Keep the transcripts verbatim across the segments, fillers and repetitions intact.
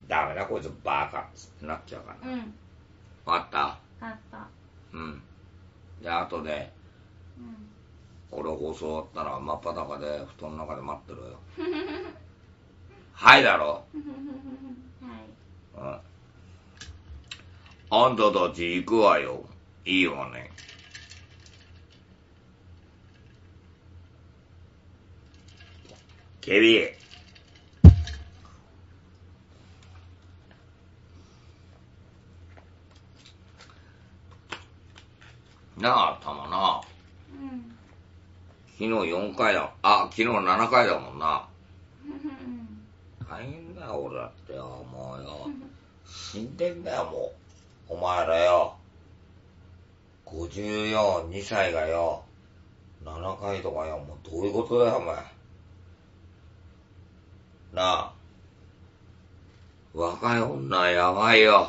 ダメだこいつバカってなっちゃうから。 うん。 分かった？ 分かった。 うん。じゃあ後で、うん、俺放送終わったら真っ裸で布団の中で待ってろよ。はいだろ。はい。うん。あんたたち行くわよ。いいわね。ケビなあ、たまな。うん。昨日よんかいだ。あ、昨日ななかいだもんな。大変だよ、俺だってよ。もうよ。死んでんだよ、もう。お前らよ。ごじゅうよん、にさいがよ。ななかいとかよ。もうどういうことだよ、お前。なあ。若い女やばいよ。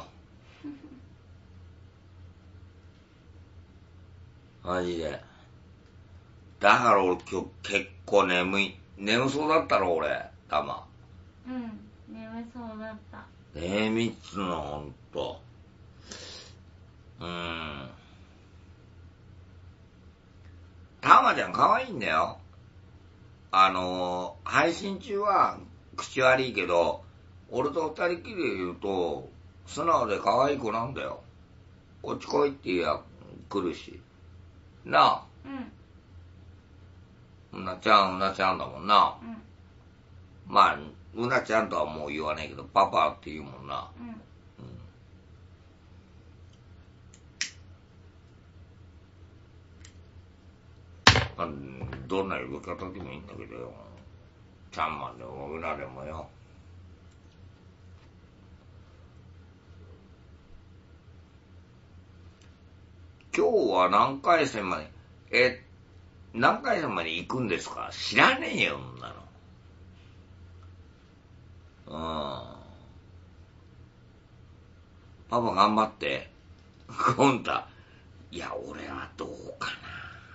マジで。だから俺今日結構眠い。眠そうだったろ、俺。たま。 うん、眠そうだった。 眠いっつの、ほんと。うーん。たまちゃん可愛いんだよ。あのー、配信中は口悪いけど、俺と二人きりで言うと、素直で可愛い子なんだよ。こっち来いって言えば来るし。なあ。うん。うなちゃん、うなちゃんだもんな。うん。まあ、うなちゃんとはもう言わないけど、パパって言うもんな。うん。うん、どんな呼び方でもいいんだけどよ。ちゃんまんでもうなでもよ。今日は何回戦まで、え、何回戦まで行くんですか？知らねえよ、そんなの。うん。パパ頑張って。ゴンタ。いや、俺はどうかな。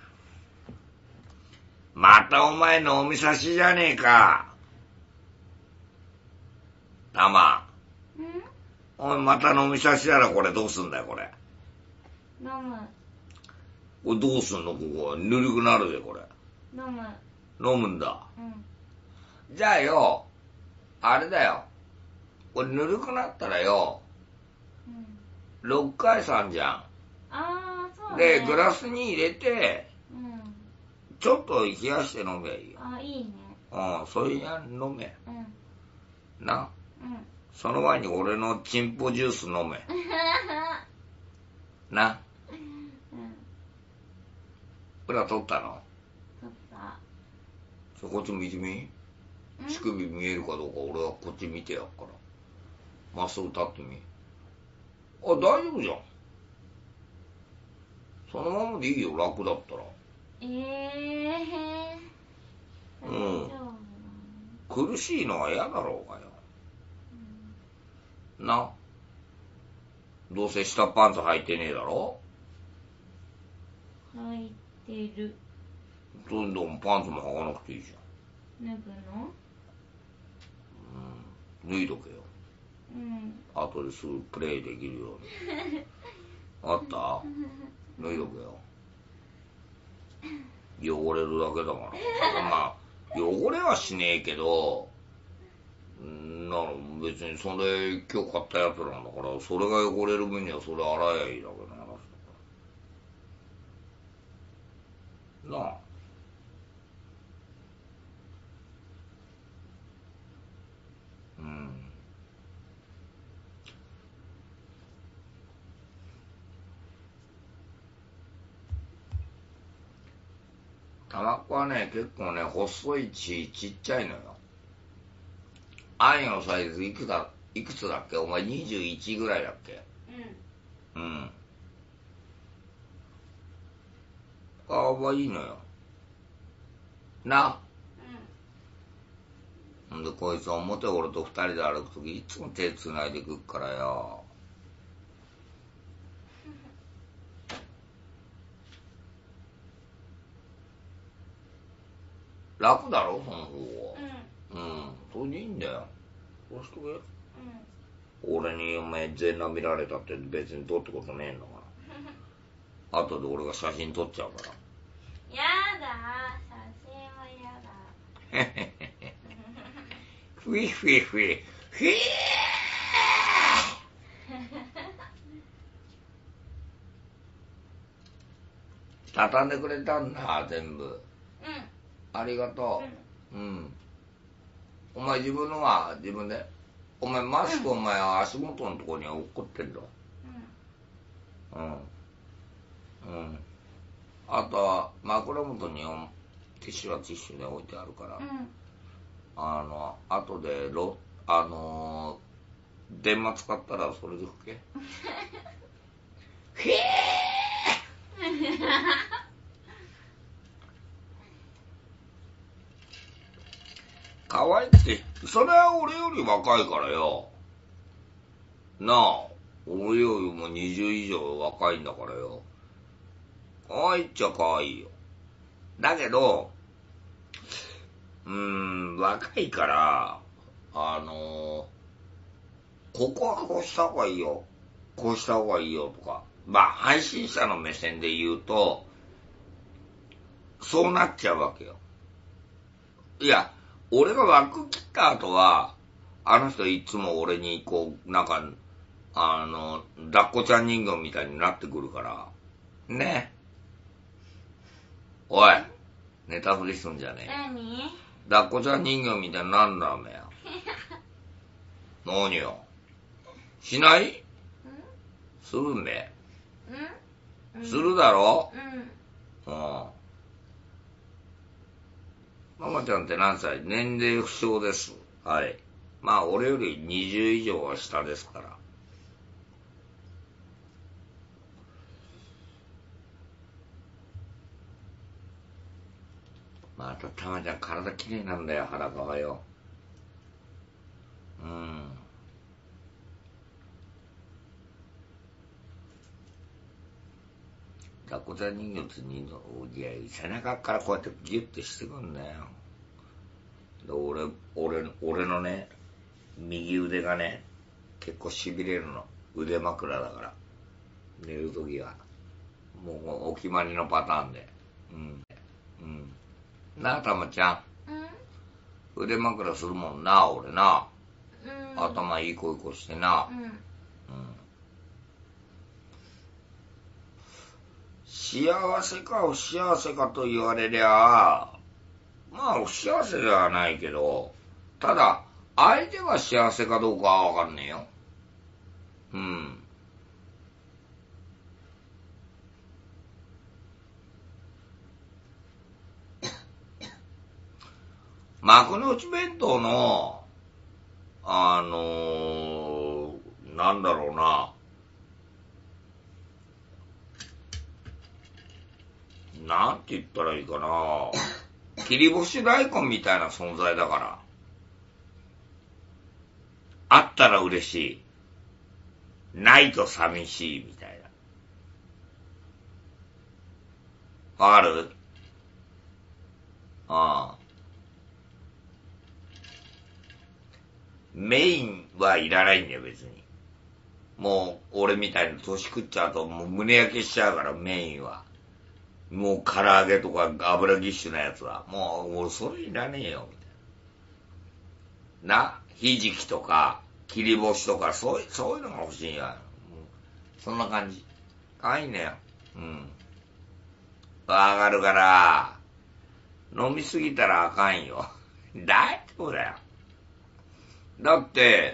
またお前のおみさしじゃねえか。たま。ん？おい、また飲みさしやら、これどうすんだよ、これ。 飲む。 これどうすんの、ここ。ぬるくなるで、これ。 飲む。 飲むんだ。うん。じゃあよ、あれだよ。これぬるくなったらよ、うん、ろっかいさんじゃん。ああ、そうね。 で、グラスに入れて、うん、ちょっと冷やして飲めばいいよ。 あ、いいね。 うん、それや飲め。うん。な。 うん。 その前に俺のチンポジュース飲め。な。うん。裏取ったの？ 取った。 そこっち見てみ？乳首見えるかどうか俺はこっち見てやっから。まっすぐ立ってみ。あ、大丈夫じゃん。そのままでいいよ、楽だったら。ええー。うん。苦しいのは嫌だろうがよ。うん、な。どうせ下パンツ履いてねえだろ？ 履いてる。 どんどんパンツも履かなくていいじゃん。脱ぐの？ うん。脱いどけよ。うん。後ですぐプレイできるように。あった？脱いどけよ。汚れるだけだから。まあ、汚れはしねえけど、な別にそれ今日買ったやつなんだから、それが汚れる分にはそれ洗えばいいだけの話だから。なあ。うん。タバコはね、結構ね、細いし、ちっちゃいのよ。あんのサイズいくつだ、いくつだっけ？お前にじゅういちぐらいだっけ？うん。うん。ああ、いいのよ。な。うん。んで、こいつ表俺と二人で歩くとき、いつも手繋いでくっからよ。楽だろ、その方は。うん。うん。それでいいんだよ。そうしとけ。うん。 俺にお前全裸見られたって別に撮ってことねえんだから後で俺が写真撮っちゃうから。 やだ、写真はやだ。 へへへへ。ふいふいふいふい畳んでくれたんだ全部。うん。ありがとう。うん。うん、お前自分のは自分で。お前マスク、うん、お前足元のところに落っこってんだ。うん。うん。うん。あとは枕元にティッシュはティッシュで置いてあるから。うん、あの後でロあのー、電話使ったらそれで拭け。へえ。可愛くて、それは俺より若いからよ。なあ、俺よりもにじゅう以上若いんだからよ。可愛いっちゃ可愛いよ。だけど、うーん、若いから、あのー、ここはこうした方がいいよ。こうした方がいいよとか。まあ、配信者の目線で言うと、そうなっちゃうわけよ。いや、俺が枠切った後は、あの人いつも俺にこう、なんか、あの、抱っこちゃん人形みたいになってくるから。ね。おい、ネタ振りすんじゃねえ。 何？ 抱っこちゃん人形みたいになんだおめえ。何よ。しない？するんべ。ん？するだろ？うん。うん。ママちゃんって何歳？年齢不詳です。はい。まあ、俺よりにじゅう以上は下ですから。またたまちゃん体きれいなんだよ、裸はよ。うん。抱っこちゃん人形って人形、いや、背中からこうやってギュッてしてくんだよ。で、俺、俺、俺のね、右腕がね、結構痺れるの。腕枕だから。寝るときは。もうお決まりのパターンで。うん。うん。なあ、たまちゃん。うん、腕枕するもんな、俺な。うん、頭いいこいこしてな。うん。うん、幸せか不幸せかと言われりゃ、まあ不幸せではないけど、ただ、相手が幸せかどうかはわかんねえよ。うん。幕の内弁当の、あのー、なんだろうな。なんて言ったらいいかな。切り干し大根みたいな存在だから。あったら嬉しい。ないと寂しいみたいな。わかる？ああ。メインはいらないんだよ、別に。もう、俺みたいに年食っちゃうと、もう胸焼けしちゃうから、メインは。もう、唐揚げとか油ぎっしゅなやつは。もう、俺、それいらねえよ、みたいな。な、ひじきとか、切り干しとか、そういう、そういうのが欲しいや。そんな感じ。かわいいねよ。うん。わかるから、飲みすぎたらあかんよ。大丈夫だよ。だって、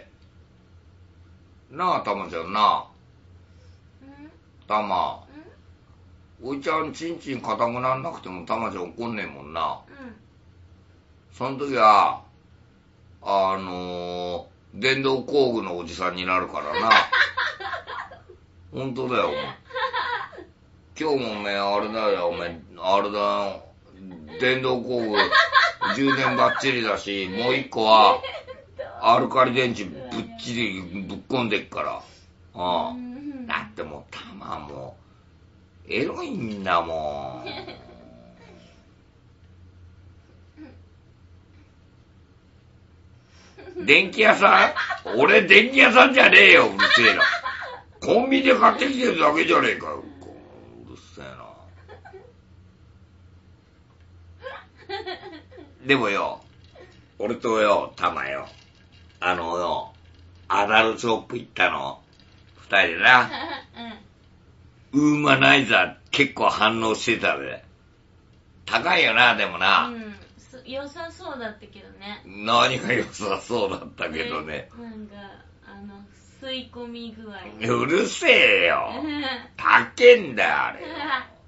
なあ、たまちゃんな。たま。おいちゃんちんちん硬くなんなくてもたまちゃん怒んねえもんな。うん、その時は、あのー、電動工具のおじさんになるからな。ほんとだよ、お前。今日もおめえ、あれだよ、おめえ、あれだよ。電動工具、充電バッチリだし、もう一個は、アルカリ電池ぶっちりぶっこんでっから。ああ。だってもう、たまもう、エロいんだもん。 電気屋さん？俺電気屋さんじゃねえよ、うるせえな。コンビニで買ってきてるだけじゃねえかよ。うるせえな。でもよ、俺とよ、タマよ、あのよ、アダルショップ行ったの。二人でな。うん、ウーマナイザー結構反応してたで。高いよな、でもな。うん、 良さそうだったけどね。 何が良さそうだったけどね。 なんか、あの、吸い込み具合。 うるせえよ。高えんだよ、あれよ。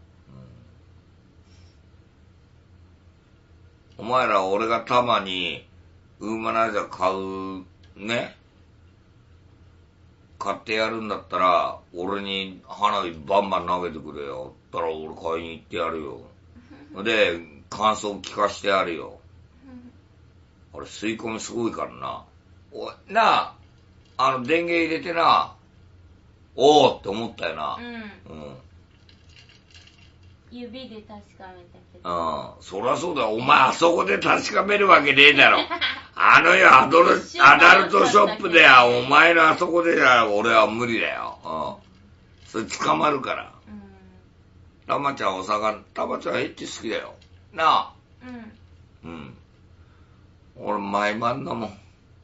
お前ら俺がたまにウーマナイザー買うね、買ってやるんだったら俺に花火バンバン投げてくれよ。だから俺買いに行ってやるよ。で感想聞かしてやるよ。あれ吸い込みすごいからな。おなあ、あの電源入れてな、おーって思ったよな。うん、うん、 指で確かめたけど。うん。そりゃそうだ。お前あそこで確かめるわけねえだろ。あのよ、アドル、アダルトショップでは、お前のあそこでじゃ、俺は無理だよ。うん。それ捕まるから。うん。たまちゃんお魚、たまちゃんエッチ好きだよ。なあ。うん。うん。俺、毎晩だもん。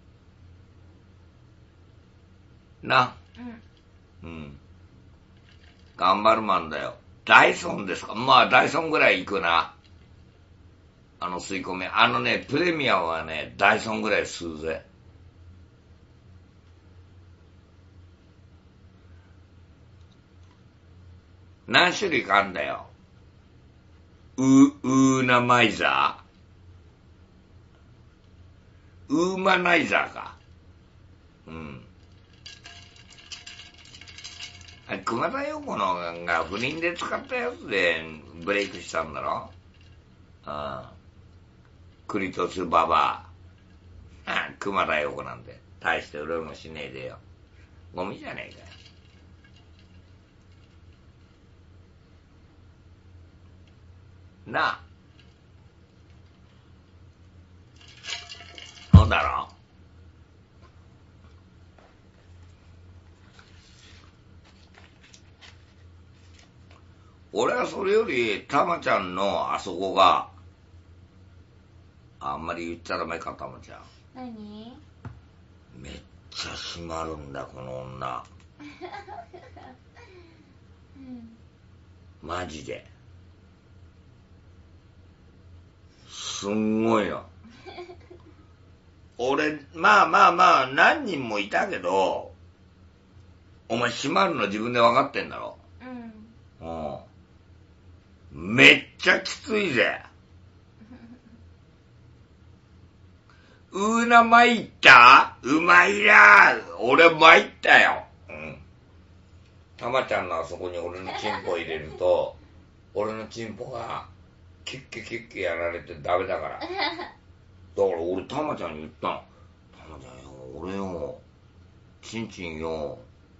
な。うん。うん。頑張るマンだよ。ダイソンですか？まあ、ダイソンぐらい行くな。あの吸い込み。あのね、プレミアムはね、ダイソンぐらい吸うぜ。何種類かあんだよ。ウ、ウーナマイザー？ウーマナイザーか。うん。熊田曜子のが不倫で使ったやつでブレイクしたんだろ。ああ。クリトスババア。ああ、熊田曜子なんて大して売れもしねえでよ。ゴミじゃねえかよ。なあ。そうだろ。俺はそれよりたまちゃんのあそこがあんまり言っちゃダメか。たまちゃん何？ めっちゃ締まるんだこの女、うん、マジですんごいよ。俺まあまあまあ何人もいたけど、お前締まるの自分で分かってんだろ。うん、うん、めっちゃきついぜ。うーな参った？うまいな。俺参ったよ。うん。たまちゃんのあそこに俺のチンポ入れると、俺のチンポがキュッキュキュッキュやられてダメだから。だから俺たまちゃんに言ったの。たまちゃんよ、俺よ、チンチンよ、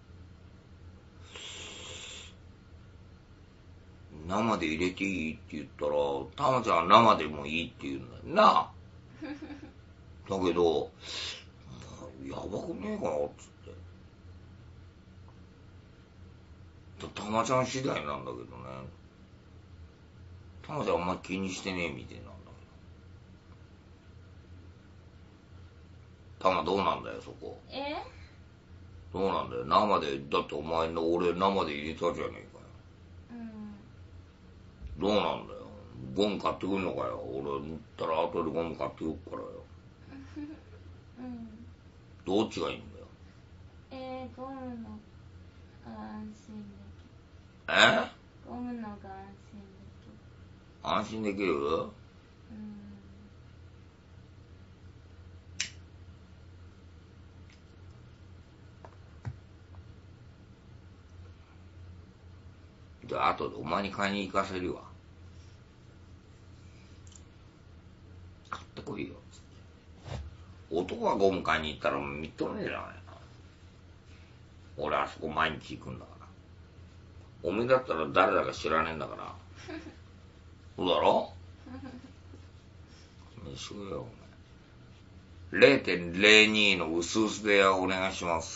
生で入れていいって言ったら、たまちゃんは生でもいいって言うんだよな。だけど、やばくねえかなっつって。たまちゃん次第なんだけどね。たまちゃんあんま気にしてねえみたいなんだけど。たまどうなんだよそこ。 え？ どうなんだよ生で。だってお前の俺生で入れたじゃねえかよ。うん。どうなんだよ。ゴム買ってくんのかよ。俺塗ったら後でゴム買ってくっからよ。うん、どっちがいいんだよ。 えー、ゴムの安心できる。 え？ ゴムのが安心できる。 安心できる？うん。じゃあ後でお前に買いに行かせるわ。買ってこいよ。男がゴム買いに行ったらみっともねえじゃないな。俺あそこ毎日行くんだから。おめえだったら誰だか知らねえんだから。そうだろ？飯食えよおれいてんれいに の薄々でお願いします。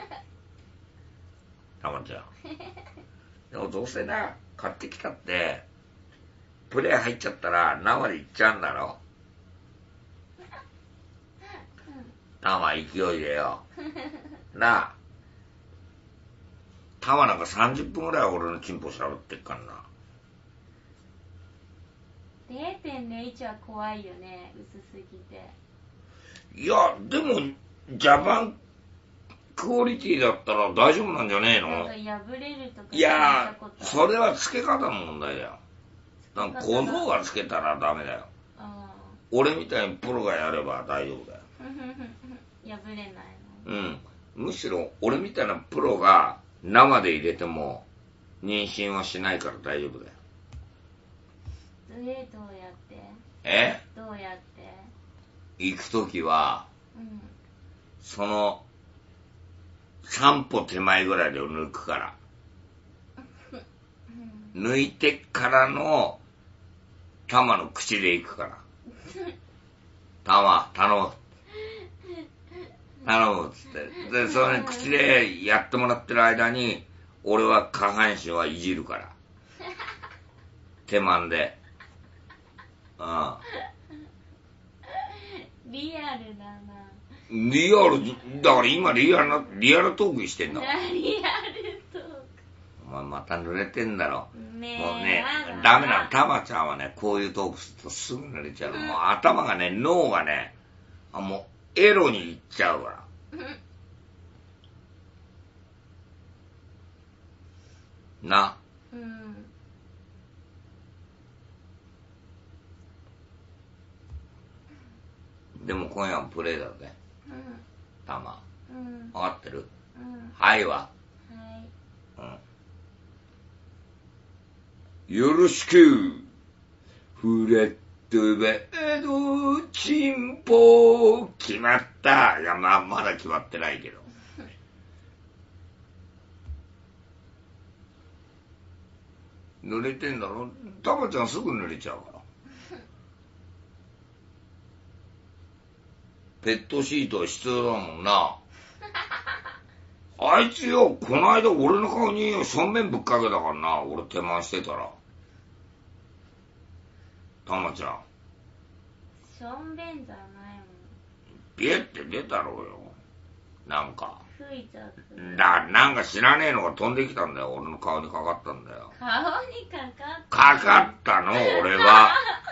たまちゃん。でもどうせな、買ってきたって、プレイ入っちゃったら生でいっちゃうんだろ。生勢いでよ。なあ。生なんかさんじゅっぷんぐらい俺のチンポしゃぶってっからな。 れいてんれいいち は怖いよね、薄すぎて。 いや、でも、ジャパンクオリティだったら大丈夫なんじゃねえの？ なんか破れるとか。 いや、それは付け方の問題だよ。なんか小僧がつけたらダメだよ。俺みたいにプロがやれば大丈夫だよ。 破れないの？うん。むしろ俺みたいなプロが生で入れても妊娠はしないから大丈夫だよ。 え、どうやって？ え？ どうやって？ 行くときは、 うん、 そのさん歩手前ぐらいで抜くから。抜いてからの玉の口で行くから。玉、頼む。頼むっつって。で、その口でやってもらってる間に、俺は下半身はいじるから。手間んで。うん。 リアルだな。 リアル、だから今リアルな、リアルトークしてんだ。 リアルトーク。 お前また濡れてんだろ。 ねもうね、ダメなの。タマちゃんはね、こういうトークするとすぐ濡れちゃう。もう頭がね、脳がね、あもうエロに行っちゃうから。な。 うん。 でも今夜もプレイだぜ。 うん。 タマ。 うん。 分かってる？ うん。 はいわ。 はい。 うん。よろしく。フラットバードチンポ決まった。いや、まあ、まだ決まってないけど。濡れてんだろ？タマちゃんすぐ濡れちゃうから。ペットシートは必要だもんな。あいつよ、この間俺の顔に正面ぶっかけたからな、俺手間してたら。タマちゃん。 正面じゃないもん。 ピエって出たろうよ。なんか。 吹いちゃった。 だ、なんか知らねえのが飛んできたんだよ。俺の顔にかかったんだよ。 顔にかかった。 かかったの、俺は。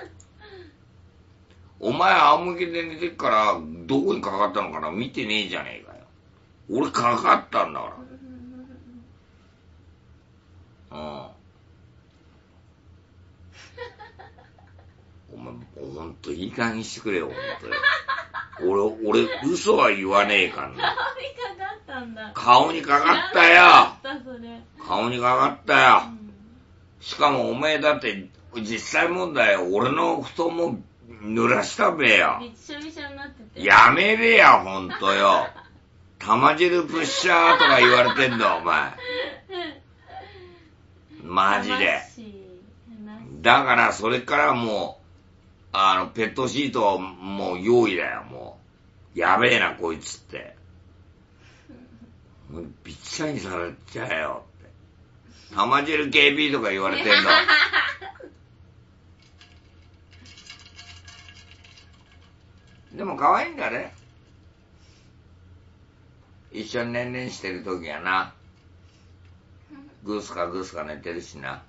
お前仰向けで寝てっから、どこにかかったのかな見てねえじゃねえかよ。俺かかったんだから。うん。お前、ほんといい加減にしてくれよ、ほんとよ。俺、俺、嘘は言わねえからな。 顔にかかったんだ。 顔にかかったよ。顔にかかったよ。うん、しかもお前だって、実際問題、俺の布団も濡らしたべよ。 びしょびしょになってて。 やめべや、ほんとよ。玉汁プッシャーとか言われてんだ、お前。マジで。だから、それからもう、あの、ペットシートもう用意だよ、もう。やべえな、こいつって。もうびっちゃにされちゃえよって。玉汁 ケーピー とか言われてんだ。でも可愛いんだね。一緒にねんねんしてる時やな。グースかグースか寝てるしな。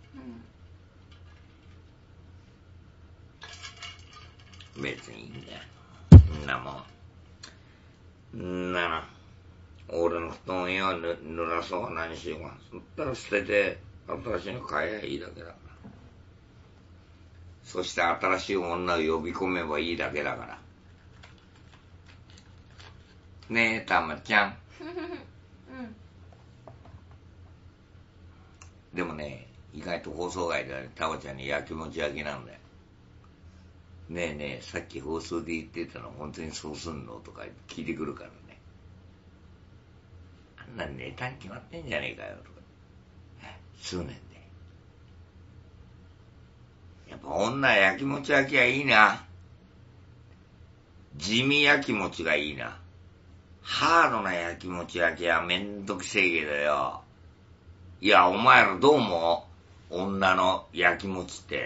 別にいいんだよ。んなもん。んなの。俺の布団よ、濡らそうが何しようが。そったら捨てて、新しいの買えばいいだけだから。そして新しい女を呼び込めばいいだけだから。ねえ、たまちゃん。うん、でもね、意外と放送外ではね、たまちゃんにやきもち焼きなんだよ。ねえねえ、さっき放送で言ってたの本当にそうすんのとか聞いてくるからね。あんなネタに決まってんじゃねえかよとか。数年で。やっぱ女やきもち焼きはいいな。 地味焼きもちがいいな。ハードな焼きもち焼きはめんどくせえけどよ。いや、お前らどう思う？女の焼きもちって。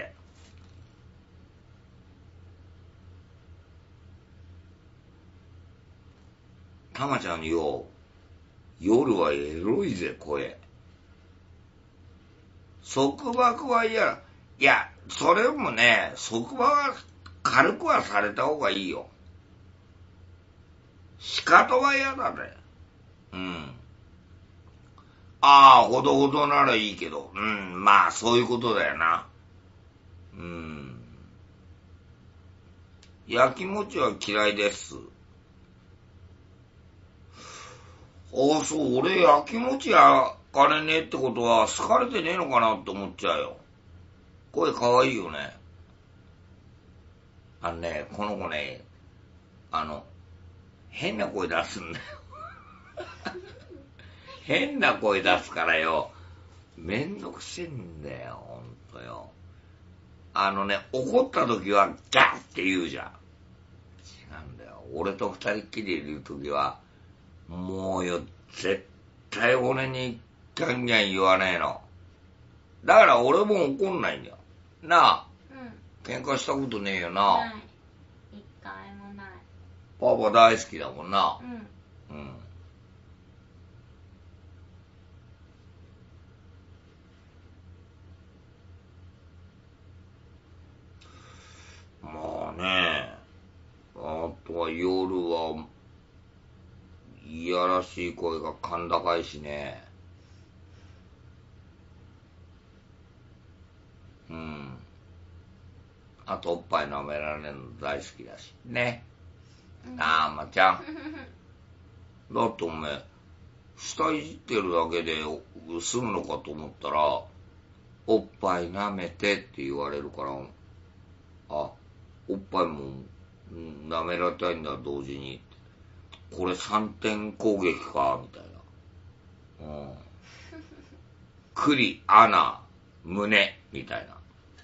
たまちゃんよ、夜はエロいぜ、声。束縛は嫌だ。いや、それもね、束縛は軽くはされた方がいいよ。仕方は嫌だね。うん。ああ、ほどほどならいいけど。うん、まあ、そういうことだよな。うん。焼きもちは嫌いです。ああ、そう、俺焼きもち焼かれねえってことは好かれてねえのかなって思っちゃうよ。声かわいいよね。あのね、この子ね、あの、変な声出すんだよ。変な声出すからよ。めんどくせえんだよ、ほんとよ。あのね、怒った時はガッって言うじゃん。違うんだよ。俺と二人っきりいる時は、もうよ、絶対俺にギャンギャン言わねえの。だから俺も怒んないんだよ。なあ、うん、喧嘩したことねえよな。 ない。一回もない。 パパ大好きだもんな。うん。うん。まあね、あとは夜はいやらしい声が甲高いしね。うん。あとおっぱい舐められるの大好きだし。ね。ああ、まちゃん。だっておめえ、下いじってるだけで済むのかと思ったら、おっぱい舐めてって言われるから、あ、おっぱいも舐められたいんだ、同時に。これ三点攻撃か、みたいな。うん。栗、穴、胸、みたいな。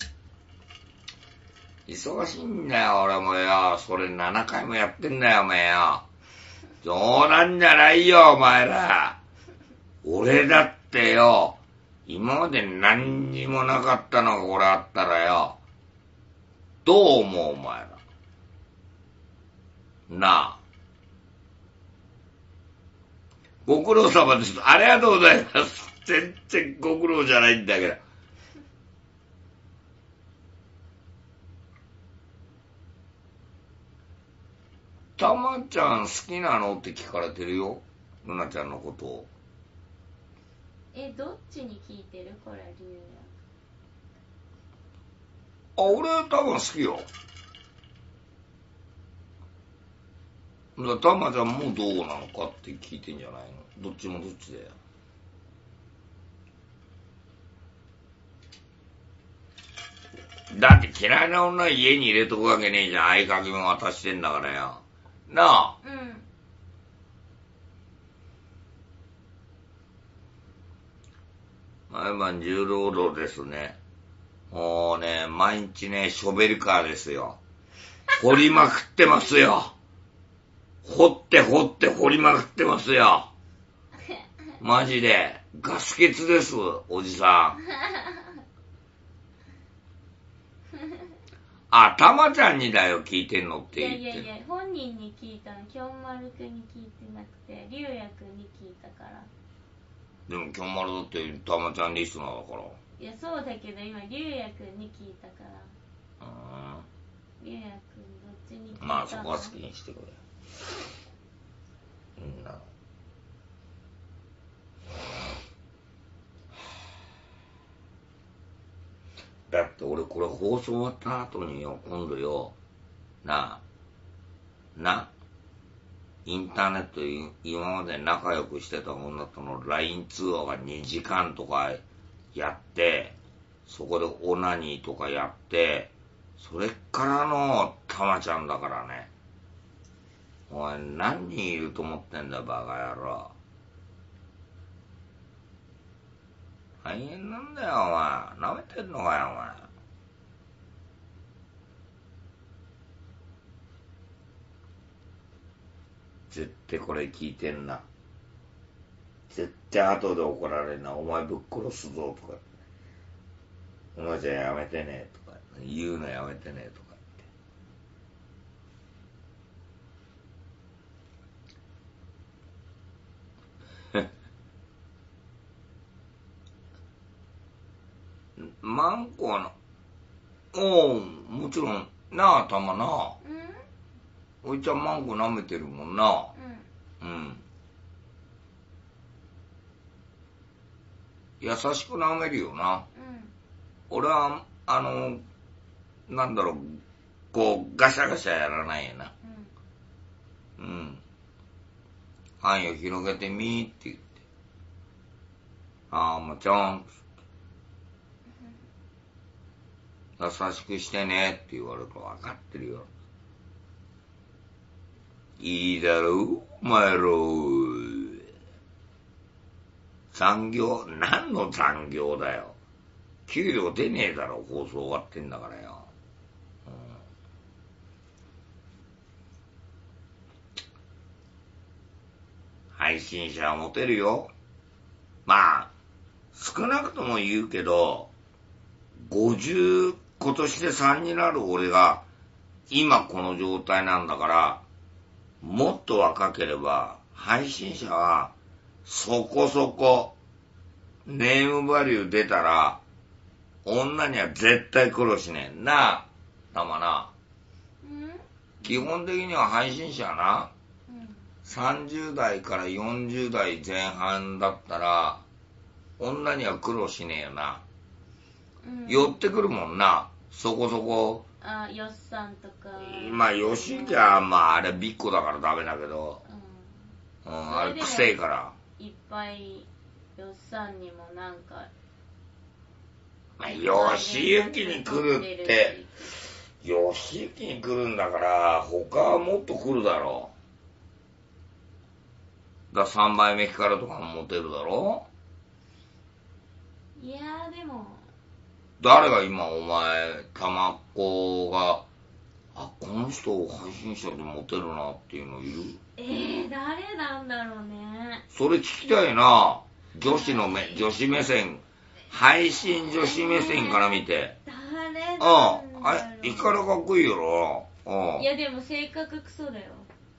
忙しいんだよ、俺もよ。それななかいもやってんだよ、お前よ。冗談じゃないよ、お前ら。俺だってよ、今まで何にもなかったのがこれあったらよ、どう思う、お前ら。なあ。ご苦労様です。ありがとうございます。全然ご苦労じゃないんだけど。たまちゃん好きなのって聞かれてるよ。ぬなちゃんのことを。 え、どっちに聞いてるこれ、理由あ、俺多分好きよ。だたまちゃんもどうなのかって聞いてんじゃないの。どっちもどっちだよ。だって嫌いな女家に入れとくわけねえじゃん。合鍵も渡してんだからよ。なあ。 うん。 毎晩重労働ですね。もうね、毎日ね、ショベルカーですよ。掘りまくってますよ。掘って掘って掘りまくってますよ。マジで。ガス欠です、おじさん。あ、たまちゃんにだよ、聞いてんのって言って。 いやいやいや、本人に聞いたの、きょんまるくんに聞いてなくて、りゅうやくんに聞いたから。 でも、きょんまるだってたまちゃんリスナーだから。 いや、そうだけど、今、りゅうやくんに聞いたから。 うん。 りゅうやくん、どっちに聞いたの？ まあ、そこは好きにしてくれ。うんな。だって俺これ放送終わった後によ、今度よ、なあ、な、インターネット今まで仲良くしてた女との ライン 通話がにじかんとかやって、そこでオナニーとかやって、それからのたまちゃんだからね。お前何人いると思ってんだバカ野郎。大変なんだよお前。舐めてんのかよお前。 絶対これ聞いてんな。絶対後で怒られんな。お前ぶっ殺すぞとか。お前じゃやめてねとか。言うのやめてねとか言って。マンコはな、おう、もちろん、なあ、たまな。うん、おいちゃんマンコ舐めてるもんな。うん。うん。優しく舐めるよな。うん、俺は、あの、なんだろう、こう、ガシャガシャやらないよな。うん。うん。範囲を広げてみーって言って。ああ、もちろん。優しくしてねって言われると分かってるよ。いいだろう、お前ら。残業、何の残業だよ。給料出ねえだろ、放送終わってんだからよ。うん、配信者はモテるよ。まあ、少なくとも言うけど、ごじゅう、今年でさんになる俺が、今この状態なんだから、もっと若ければ、配信者は、そこそこ、ネームバリュー出たら、女には絶対苦労しねえなあ、たまな。基本的には配信者はな、うん、さんじゅう代からよんじゅう代前半だったら、女には苦労しねえよな。うん、寄ってくるもんな、そこそこ。 あ、よっさんとか。 まあ、よしじゃ、まあ、あれビッコだからダメだけど、うん、うん、あれくせえから。 いっぱい、よっさんにもなんか、 まあ、よしゆきに来るって、よしゆきに来るんだから、他はもっと来るだろう。ださんばいめ光とかもモテるだろ。 いやーでも。 誰が今お前、たまっこが、あ、この人配信者でモテるなっていうのいる？ えー、誰なんだろうね。 それ聞きたいな。女子の目、女子目線。配信女子目線から見て。 誰なんだろう。 うん。あれ、いからかっこいいよな。うん。 いやでも性格クソだよ。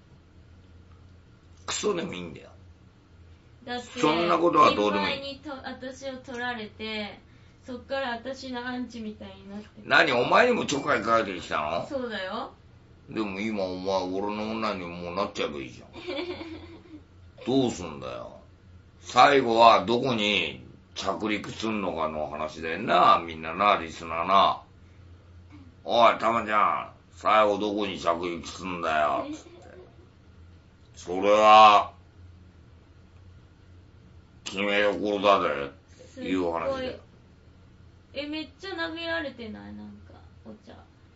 クソでもいいんだよ。 だってそんなことはどうでもいい。 にと私を取られて、そっから私のアンチみたいになって。 何、お前にもちょかい書いてきたの？ そうだよ。 でも今お前俺の女にもうなっちゃえばいいじゃん。どうすんだよ。最後はどこに着陸すんのかの話だよな、みんなな、リスナーな。おい、たまちゃん、最後どこに着陸すんだよ、つって。それは、決めどころだぜ、っていう話だよ。 え、めっちゃ投げられてない？なんか、お茶。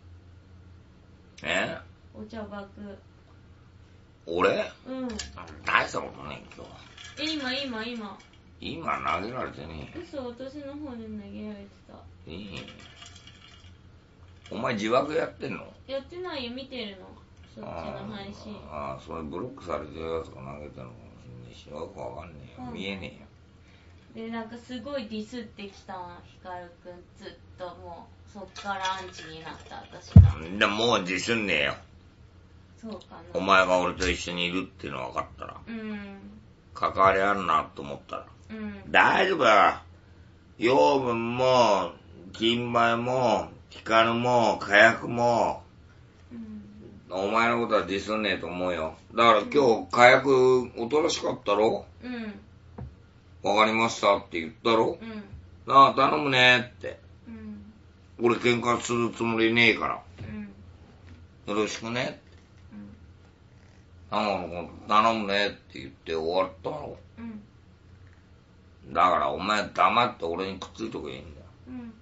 え？ お茶爆。 俺？ うん。 大したことねえ、今日。え、今、今、今。 今投げられてねえ。 嘘、私の方で投げられてた。 ええ。お前自爆やってんの？ やってないよ、見てるの。そっちの配信。 ああ、それブロックされてるやつが投げたのかもしんないし、よくわかんねえよ。うん、見えねえよ。 で、なんかすごいディスってきたわ、ヒカルくん。ずっともう、そっからアンチになった、私が。 でももうディスんねえよ。 そうかな。 お前が俺と一緒にいるっていうの分かったら。 うん。 関わりあるなと思ったら。 うん。 大丈夫だ。養分も、金梅も、ヒカルも、火薬も、うん、お前のことはディスんねえと思うよ。だから今日火薬おとなしかったろ？うん。わかりましたって言ったろ？うん。なあ、頼むねって。うん。俺喧嘩するつもりねえから。うん。よろしくねって。うん。あの、頼むねって言って終わったろ？うん。だからお前黙って俺にくっついとけばいいんだよ。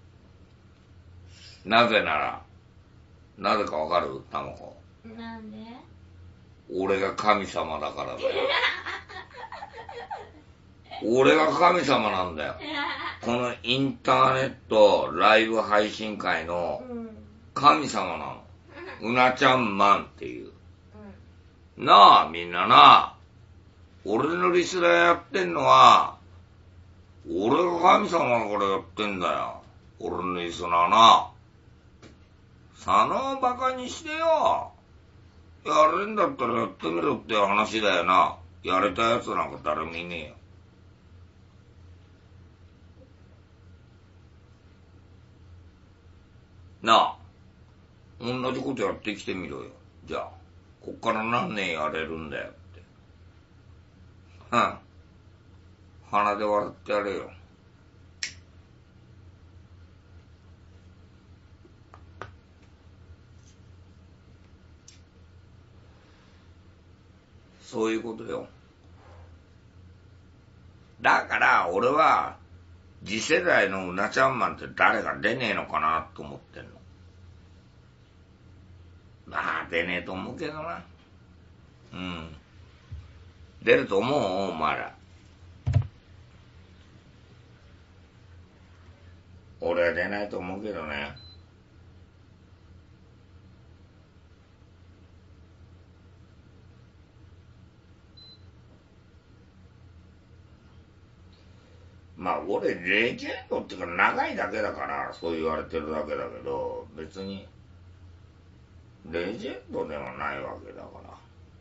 うん。なぜなら、なぜかわかる？タマコ。 なんで？ 俺が神様だからだよ。俺が神様なんだよ。このインターネットライブ配信会の神様なの。うなちゃんマンっていう。 なあ、みんなな。俺のリスナーやってんのは、俺が神様だからやってんだよ。俺のリスナーな。佐野をバカにしてよ。やれんだったらやってみろって話だよな。やれたやつなんか誰もいねえよ。なあ、同じことやってきてみろよ。じゃあ、こっから何年やれるんだよって。うん。鼻で笑ってやれよ。そういうことよ。だから俺は次世代のうなちゃんマンって誰が出ねえのかなと思ってんの。まあ出ねえと思うけどな。うん。出ると思うお前ら。俺は出ないと思うけどね。まあ俺レジェンドっていうか長いだけだからそう言われてるだけだけど、別にレジェンドではないわけだから。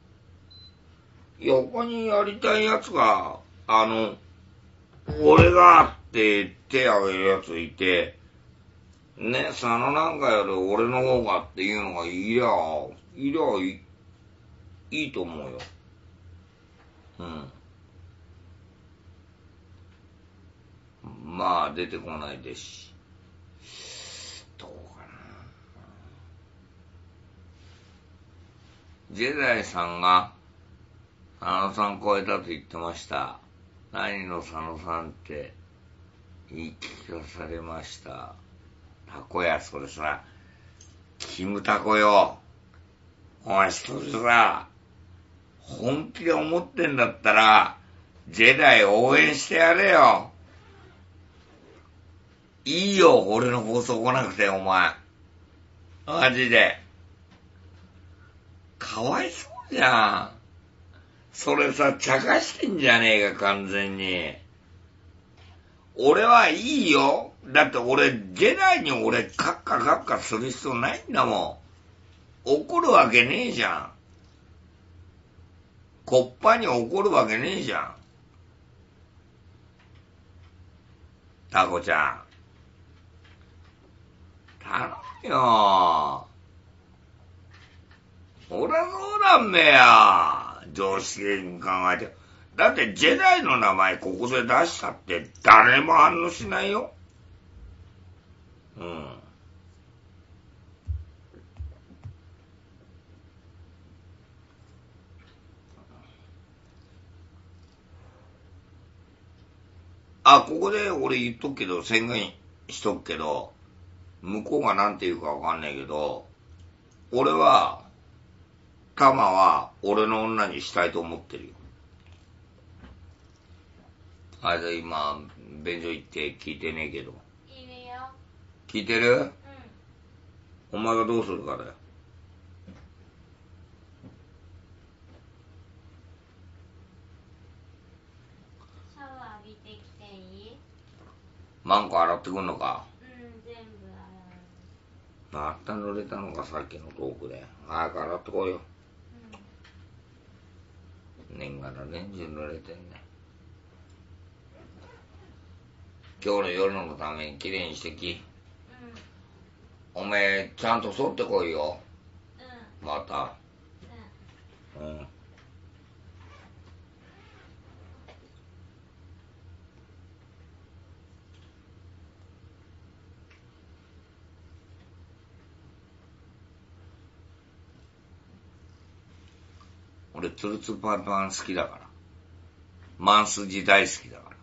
横にやりたいやつが、あの、俺がって手挙げるやついて、ね、佐野なんかより俺の方がっていうのがいりゃ、いりゃいい、いいと思うよ。うん。まあ出てこないですし。どうかな。ジェダイさんが、佐野さん超えたと言ってました。何の佐野さんって言い聞かされました。タコや、それさ、キムタコよ。お前それさ、本気で思ってんだったら、ジェダイ応援してやれよ。いいよ、俺の放送来なくて、お前。マジで。かわいそうじゃん。それさ、茶化してんじゃねえか、完全に。俺はいいよ。だって俺、ジェダイに俺、カッカカッカする必要ないんだもん。怒るわけねえじゃん。コッパに怒るわけねえじゃん。タコちゃん。頼むよ。俺はそうなんめや。常識的に考えて。だってジェダイの名前ここで出したって誰も反応しないよ。うん。あ、ここで俺言っとくけど、宣言しとくけど、向こうがなんて言うかわかんないけど、俺は、タマは俺の女にしたいと思ってるよ。あれで今、便所行って聞いてねえけど。 いいねよ。 聞いてる？うん。お前がどうするかだよ。 シャワー浴びてきていい？ マンコ洗ってくんのか？ うん、全部洗う。また濡れたのか、さっきのトークで。早く洗ってこいよ。うん。年がら年中濡れてんね。今日の夜のためにきれいにしてき。うん。おめえ、ちゃんと剃ってこいよ。うん。また。うん。うん。俺、ツルツルパンパン好きだから。マンスジ大好きだから。